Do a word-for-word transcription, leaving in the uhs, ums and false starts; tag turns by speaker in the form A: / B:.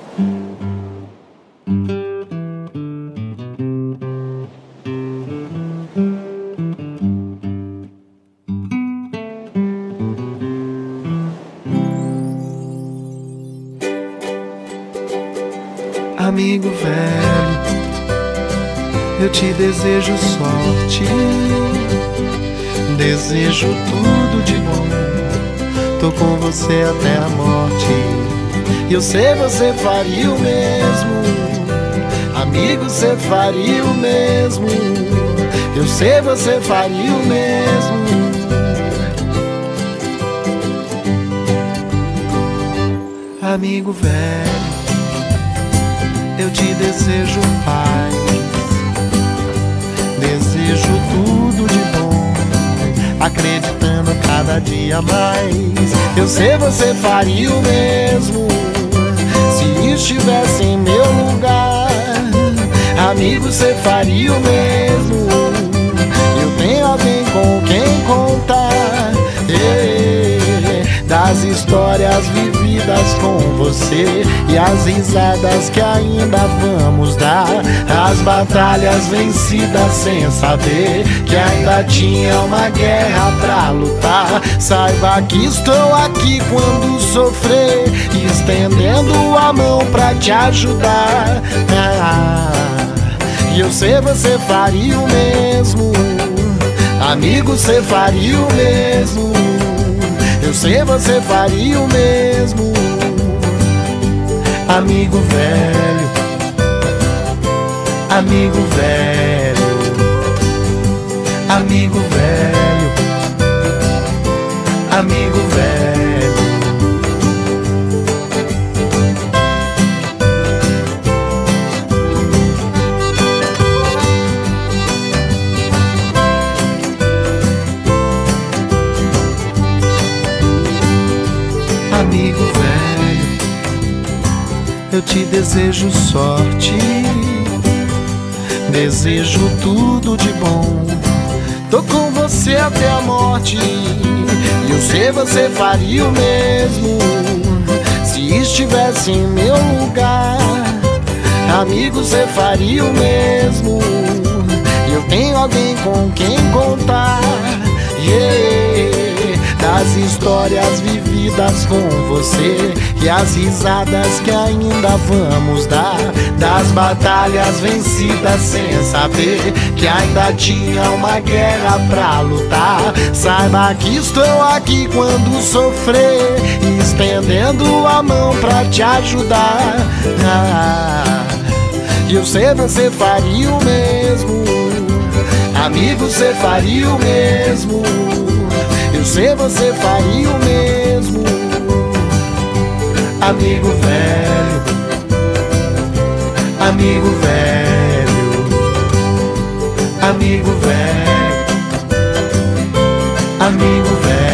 A: Amigo velho, eu te desejo sorte, desejo tudo de bom. Tô com você até a morte. Eu sei você faria o mesmo, amigo, você faria o mesmo. Eu sei você faria o mesmo. Amigo velho, eu te desejo paz, desejo tudo de bom, acreditando cada dia mais. Eu sei você faria o mesmo, se estivesse em meu lugar. Amigo, você faria o mesmo. Eu tenho alguém com quem contar, yeah, das histórias vividas com você e as risadas que ainda vamos dar, as batalhas vencidas sem saber que ainda tinha uma guerra pra lutar. Saiba que estou aqui quando sofrer, estendendo a mão pra te ajudar. Ah, e eu sei você faria o mesmo, amigo, você faria o mesmo. Eu sei você faria o mesmo. Amigo velho, amigo velho, amigo velho, amigo velho. Amigo velho, eu te desejo sorte, desejo tudo de bom. Tô com você até a morte, e eu sei você faria o mesmo, se estivesse em meu lugar. Amigo, você faria o mesmo. Eu tenho alguém com quem contar, yeah, das histórias vividas com você e as risadas que ainda vamos dar, das batalhas vencidas sem saber que ainda tinha uma guerra pra lutar. Saiba que estou aqui quando sofrer, estendendo a mão pra te ajudar. Ah, eu sei você faria o mesmo, amigo, você faria o mesmo. Eu sei você faria o mesmo. Amigo velho, amigo velho, amigo velho, amigo velho.